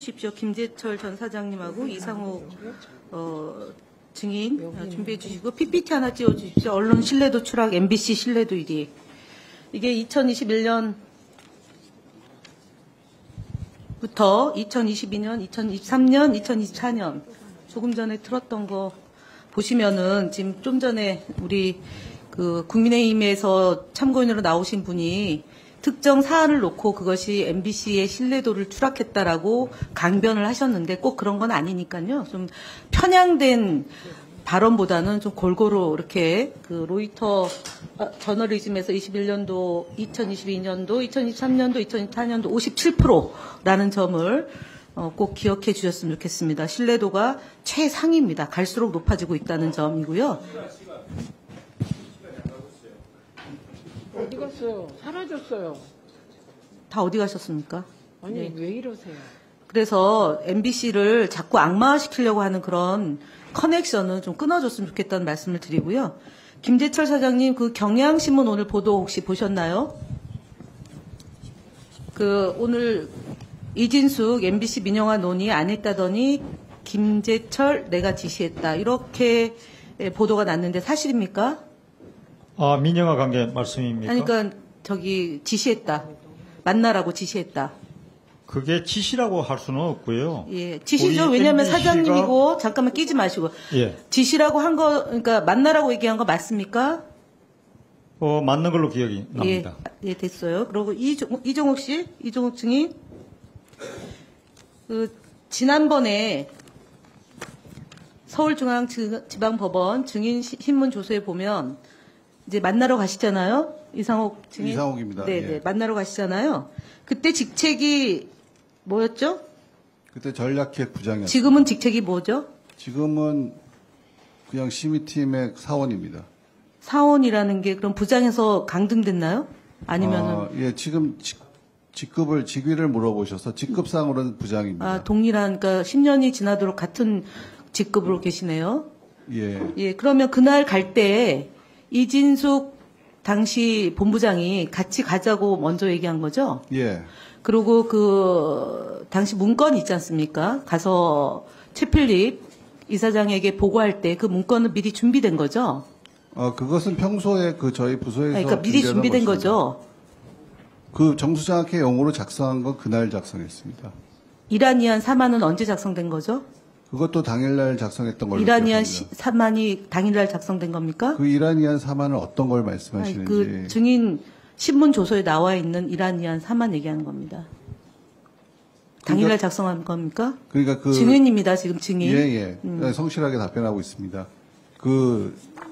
주십시오. 김재철 전 사장님하고 이상욱 증인 준비해 주시고 PPT 하나 띄워 주십시오. 언론 신뢰도 추락, MBC 신뢰도 1위. 이게 2021년부터 2022년, 2023년, 2024년 조금 전에 틀었던 거 보시면은 지금 좀 전에 우리 그 국민의힘에서 참고인으로 나오신 분이 특정 사안을 놓고 그것이 MBC의 신뢰도를 추락했다라고 강변을 하셨는데 꼭 그런 건 아니니까요. 좀 편향된 발언보다는 좀 골고루 이렇게 그 로이터 저널리즘에서 21년도, 2022년도, 2023년도, 2024년도 57%라는 점을 꼭 기억해 주셨으면 좋겠습니다. 신뢰도가 최상입니다. 갈수록 높아지고 있다는 점이고요. 어디 갔어요? 사라졌어요. 다 어디 가셨습니까? 아니 네. 왜 이러세요? 그래서 MBC를 자꾸 악마화시키려고 하는 그런 커넥션은 좀 끊어줬으면 좋겠다는 말씀을 드리고요. 김재철 사장님, 그 경향신문 오늘 보도 혹시 보셨나요? 그 오늘 이진숙 MBC 민영화 논의 안 했다더니 김재철 내가 지시했다 이렇게 보도가 났는데 사실입니까? 아, 민영화 관계 말씀입니까? 아니, 그러니까 저기 지시했다. 만나라고 지시했다. 그게 지시라고 할 수는 없고요. 예, 지시죠. 왜냐하면 MBC 가 사장님이고 잠깐만 끼지 마시고. 예. 지시라고 한 거, 그러니까 만나라고 얘기한 거 맞습니까? 맞는 걸로 기억이 납니다. 예, 됐어요. 그리고 이종욱 씨, 이종욱 증인, 그 지난번에 서울중앙지방법원 증인 신문 조서에 보면 이제 만나러 가시잖아요. 이상욱 증인. 이상욱입니다. 네, 예. 만나러 가시잖아요. 그때 직책이 뭐였죠? 그때 전략기획 부장이었어요. 지금은 직책이 뭐죠? 지금은 그냥 심의팀의 사원입니다. 사원이라는 게 그럼 부장에서 강등됐나요? 아니면은 예, 지금 직위를 물어보셔서 직급상으로는 부장입니다. 동일한, 그러니까 10년이 지나도록 같은 직급으로 계시네요. 예. 예, 그러면 그날 갈 때 이진숙 당시 본부장이 같이 가자고 먼저 얘기한 거죠? 예. 그리고 그 당시 문건이 있지 않습니까? 가서 최필립 이사장에게 보고할 때 그 문건은 미리 준비된 거죠? 그것은 평소에 그 저희 부서에서 그러니까 미리 준비된 것입니다. 거죠? 그 정수장학회 용어로 작성한 건 그날 작성했습니다. 이란이안 4만은 언제 작성된 거죠? 그것도 당일날 작성했던 걸로 이란이안 기억합니다. 4만이 당일날 작성된 겁니까? 그 이란이안 4만은 어떤 걸 말씀하시는지. 그 증인 신문 조서에 나와 있는 이란이안 4만 얘기하는 겁니다. 당일날 작성한 겁니까? 그러니까 그 증인입니다. 지금 증인. 예. 성실하게 답변하고 있습니다. 그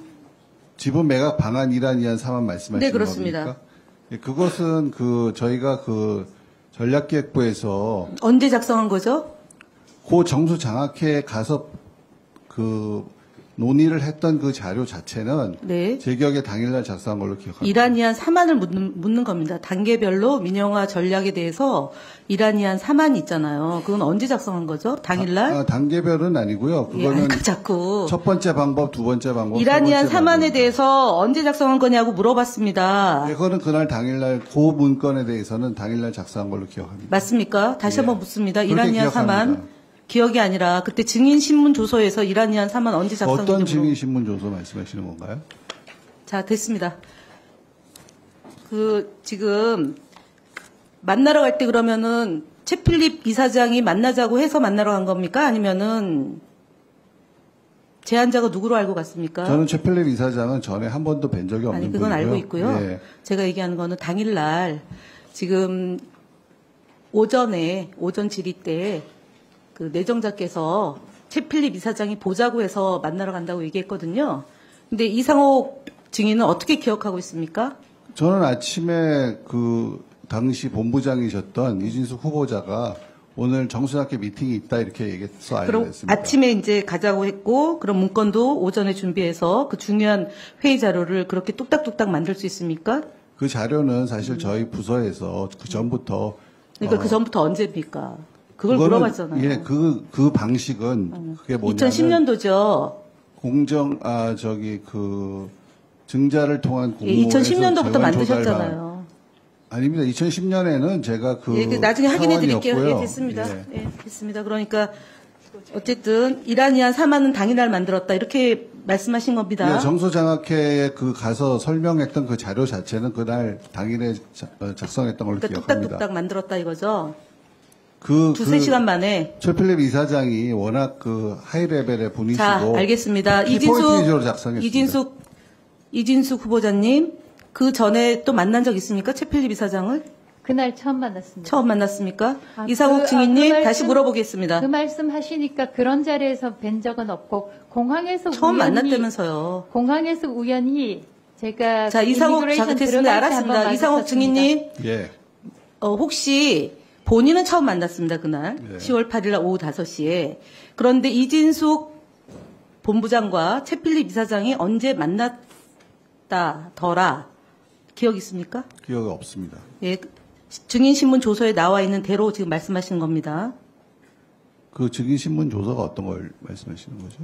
지분 매각 방안 이란이안 4만 말씀하시는 네, 그렇습니다. 겁니까? 예, 그것은 그 저희가 그 전략기획부에서 언제 작성한 거죠? 고 정수장학회에 가서 그 논의를 했던 그 자료 자체는 네. 제 기억에 당일날 작성한 걸로 기억합니다. 이란이안 4만을 묻는 겁니다. 단계별로 민영화 전략에 대해서 이란이안 4만 있잖아요. 그건 언제 작성한 거죠? 당일날? 단계별은 아니고요. 그거는 자꾸 첫 번째 방법, 두 번째 방법, 이란이안 세 번째 4만에 방법입니다. 대해서 언제 작성한 거냐고 물어봤습니다. 네, 그거는 그날 당일날 그 문건에 대해서는 당일날 작성한 걸로 기억합니다. 맞습니까? 다시 예. 한번 묻습니다. 그렇게 이란이안 4만. 기억합니다. 기억이 아니라 그때 증인 신문 조서에서 이란이안 4만 언제 작성했는지 어떤 증인 신문 조서 말씀하시는 건가요? 자, 됐습니다. 그 지금 만나러 갈 때 그러면은 최필립 이사장이 만나자고 해서 만나러 간 겁니까? 아니면은 제안자가 누구로 알고 갔습니까? 저는 최필립 이사장은 전에 한 번도 뵌 적이 없는 아니, 그건 분이고요. 알고 있고요. 예. 제가 얘기하는 거는 당일날 지금 오전 질의 때 그 내정자께서 최필립 이사장이 보자고 해서 만나러 간다고 얘기했거든요. 근데 이상욱 증인은 어떻게 기억하고 있습니까? 저는 아침에 그 당시 본부장이셨던 이진숙 후보자가 오늘 정수학회 미팅이 있다 이렇게 얘기해서 알게 그럼 됐습니다. 아침에 이제 가자고 했고 그럼 문건도 오전에 준비해서 그 중요한 회의 자료를 그렇게 뚝딱뚝딱 만들 수 있습니까? 그 자료는 사실 저희 부서에서 그 전부터 그러니까 그 전부터 언제입니까? 그걸 그거는, 물어봤잖아요. 예, 그 방식은 그게 뭐냐면 2010년도죠. 그 증자를 통한 공모에서 2010년도부터 재원 만드셨잖아요. 아닙니다. 2010년에는 제가 그 예, 나중에 확인해 드릴게요. 사원이었고요. 예, 됐습니다. 예. 예, 됐습니다. 그러니까 어쨌든 이란이안 사만은 당일날 만들었다 이렇게 말씀하신 겁니다. 예, 정소장학회에 그 가서 설명했던 그 자료 자체는 그날 당일에 작성했던 걸로 그러니까 기억합니다. 뚝딱뚝딱 만들었다 이거죠. 그 두세 시간 만에. 최필립 이사장이 워낙 그 하이 레벨의 분이시고 자, 알겠습니다. 키포인트 위주로 작성했습니다. 이진숙 후보자님, 그 전에 또 만난 적 있습니까? 최필립 이사장을? 그날 처음 만났습니다. 처음 만났습니까? 아, 이상욱 증인님, 그 다시 말씀- 물어보겠습니다. 그 말씀 하시니까 그런 자리에서 뵌 적은 없고 공항에서 처음 우연히 만났다면서요. 공항에서 우연히 제가 자, 그 이상욱, 이미그레이션 자, 됐습니다. 들어갈 때 한번 알았습니다. 이상욱 마주쳤습니다. 증인님, 예. 혹시 본인은 처음 만났습니다. 그날. 네. 10월 8일 날 오후 5시에. 그런데 이진숙 본부장과 최필립 이사장이 언제 만났다더라. 기억 있습니까? 기억이 없습니다. 예, 증인신문 조서에 나와 있는 대로 지금 말씀하시는 겁니다. 그 증인신문 조서가 어떤 걸 말씀하시는 거죠?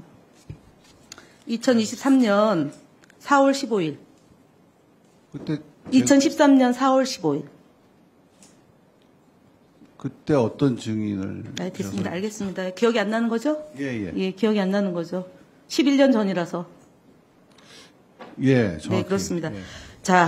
2023년 4월 15일. 그때 2013년 4월 15일. 그때 어떤 증인을 네, 됐습니다. 알겠습니다. 기억이 안 나는 거죠? 예예 예, 기억이 안 나는 거죠. 11년 전이라서. 예, 정확히. 네, 그렇습니다. 예. 자,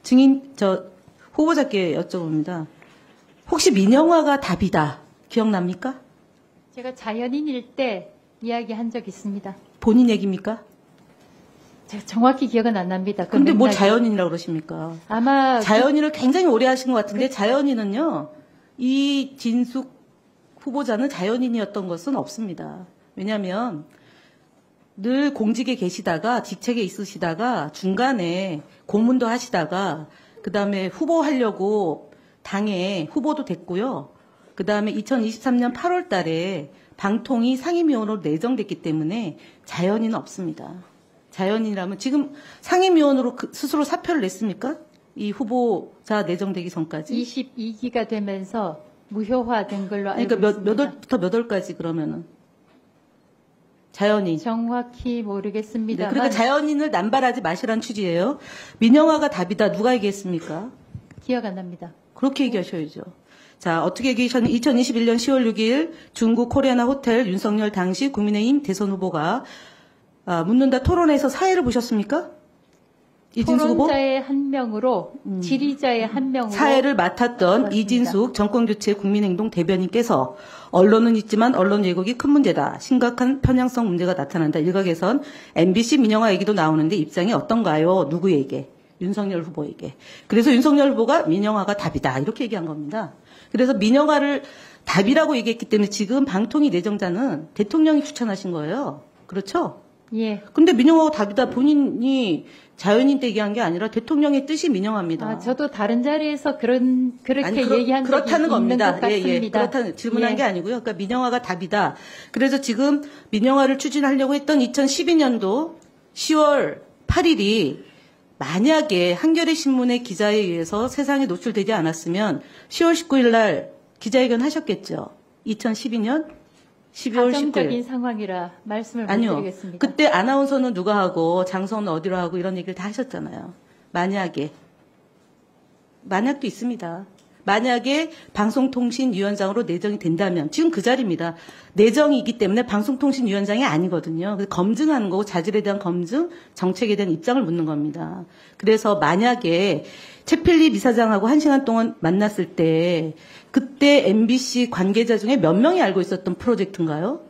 후보자께 여쭤봅니다. 혹시 민영화가 답이다. 기억납니까? 제가 자연인일 때 이야기한 적 있습니다. 본인 얘기입니까? 제가 정확히 기억은 안 납니다. 그 근데 뭐 맥락이. 자연인이라고 그러십니까? 아마 자연인을 굉장히 오래 하신 것 같은데 자연인은요. 이진숙 후보자는 자연인이었던 것은 없습니다. 왜냐하면 늘 공직에 계시다가 직책에 있으시다가 중간에 고문도 하시다가 그다음에 후보하려고 당에 후보도 됐고요. 그다음에 2023년 8월 달에 방통위 상임위원으로 내정됐기 때문에 자연인은 없습니다. 자연인이라면 지금 상임위원으로 스스로 사표를 냈습니까? 이 후보자 내정되기 전까지. 22기가 되면서 무효화된 걸로 알고 그러니까 있습니다. 몇 월부터 몇 월까지 그러면은 자연인. 정확히 네, 모르겠습니다만 그러니까 자연인을 남발하지 마시라는 취지예요. 민영화가 답이다. 누가 얘기했습니까? 기억 안 납니다. 그렇게 얘기하셔야죠. 자, 어떻게 얘기하셨는지 2021년 10월 6일 중국 코리아나 호텔 윤석열 당시 국민의힘 대선 후보가 묻는다 토론에서 사회를 보셨습니까? 이진숙 후보? 토론자의 한 명으로 질의자의 한 명으로 사회를 맡았던 맞습니다. 이진숙 정권교체 국민행동 대변인께서 언론은 있지만 언론 왜곡이 큰 문제다. 심각한 편향성 문제가 나타난다. 일각에선 MBC 민영화 얘기도 나오는데 입장이 어떤가요? 누구에게? 윤석열 후보에게. 그래서 윤석열 후보가 민영화가 답이다. 이렇게 얘기한 겁니다. 그래서 민영화를 답이라고 얘기했기 때문에 지금 방통위 내정자는 대통령이 추천하신 거예요. 그렇죠? 예. 근데 민영화가 답이다. 본인이 자연인 때 얘기한 게 아니라 대통령의 뜻이 민영화입니다. 아, 저도 다른 자리에서 그렇게 아니, 얘기한 적이 그렇다는 있는 겁니다. 것 같습니다. 예, 그렇다는 질문한 예. 게 아니고요. 그러니까 민영화가 답이다. 그래서 지금 민영화를 추진하려고 했던 2012년도 10월 8일이 만약에 한겨레 신문의 기자에 의해서 세상에 노출되지 않았으면 10월 19일 날 기자회견 하셨겠죠. 2012년 12월 19일. 가정적인 상황이라 말씀을 못 아니요. 드리겠습니다. 그때 아나운서는 누가 하고 장소는 어디로 하고 이런 얘기를 다 하셨잖아요. 만약에. 만약도 있습니다. 만약에 방송통신위원장으로 내정이 된다면 지금 그 자리입니다. 내정이기 때문에 방송통신위원장이 아니거든요. 그래서 검증하는 거고 자질에 대한 검증, 정책에 대한 입장을 묻는 겁니다. 그래서 만약에 최필립 이사장하고 1시간 동안 만났을 때 그때 MBC 관계자 중에 몇 명이 알고 있었던 프로젝트인가요?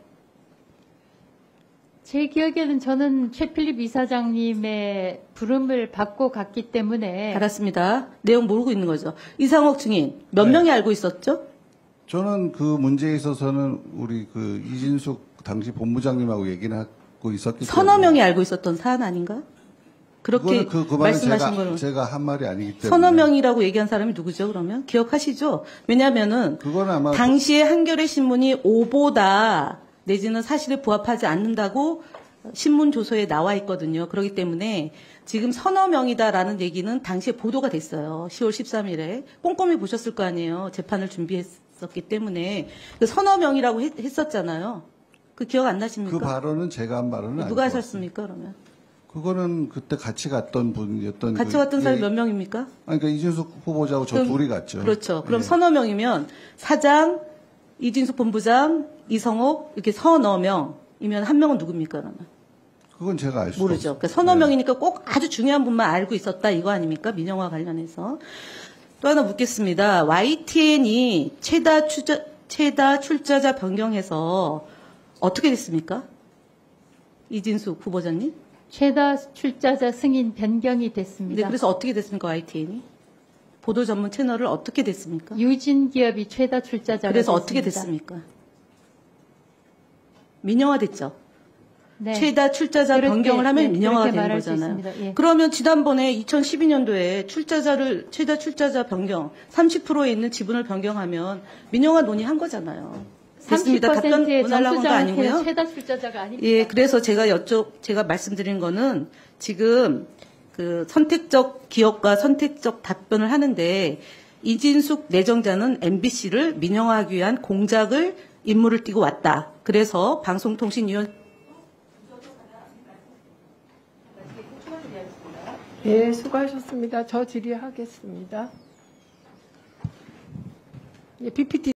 제 기억에는 저는 최필립 이사장님의 부름을 받고 갔기 때문에 알았습니다. 내용 모르고 있는 거죠. 이상옥 증인 몇 네. 명이 알고 있었죠? 저는 그 문제에 있어서는 우리 그 이진숙 당시 본부장님하고 얘기는 하고 있었기 서너 때문에 명이 알고 있었던 사안 아닌가? 그렇게 그거는 그 말은 말씀하신 거는 제가 한 말이 아니기 때문에 서너 명이라고 얘기한 사람이 누구죠? 그러면 기억하시죠? 왜냐하면은 그거는 아마 당시에 한겨레 신문이 오보다 내지는 사실에 부합하지 않는다고 신문 조서에 나와 있거든요. 그렇기 때문에 지금 서너 명이다라는 얘기는 당시에 보도가 됐어요. 10월 13일에 꼼꼼히 보셨을 거 아니에요. 재판을 준비했었기 때문에 그 서너 명이라고 했었잖아요. 그 기억 안 나십니까? 그 발언은 제가 한 발언은 아니고 누가 하셨습니까? 그러면 그거는 그때 같이 갔던 분이었던 같이 그- 갔던 사람이 예, 몇 명입니까? 아니, 그러니까 이준석 후보자하고 저 그럼- 둘이 갔죠. 그렇죠. 그럼 예. 서너 명이면 사장, 이진숙 본부장, 이성옥 이렇게 서너 명이면 한 명은 누굽니까? 그러면 그건 제가 알 수 모르죠. 없어요. 그러니까 서너 네. 명이니까 꼭 아주 중요한 분만 알고 있었다 이거 아닙니까? 민영화 관련해서. 또 하나 묻겠습니다. YTN이 최다 출자자 변경해서 어떻게 됐습니까? 이진숙 후보자님? 최다 출자자 승인 변경이 네, 됐습니다. 그래서 어떻게 됐습니까? YTN이? 보도 전문 채널을 어떻게 됐습니까? 유진 기업이 최다 출자자가 그래서 됐습니다. 어떻게 됐습니까? 민영화 됐죠. 네. 최다 출자자 그렇게, 변경을 하면 네, 민영화가 그렇게 되는 말할 수 거잖아요. 있습니다. 예. 그러면 지난번에 2012년도에 최다 출자자 변경 30%에 있는 지분을 변경하면 민영화 논의한 거잖아요. 됐습니다. 답변 30%의 원하려고 한 거 아니고요. 정수장한테는 최다 출자자가 아닙니다. 예, 그래서 제가 말씀드린 거는 지금 그 선택적 기업과 선택적 답변을 하는데 이진숙 내정자는 MBC를 민영화하기 위한 공작을 임무를 띠고 왔다. 그래서 방송통신위원 예, 수고하셨습니다. 저 질의하겠습니다. 예, PPT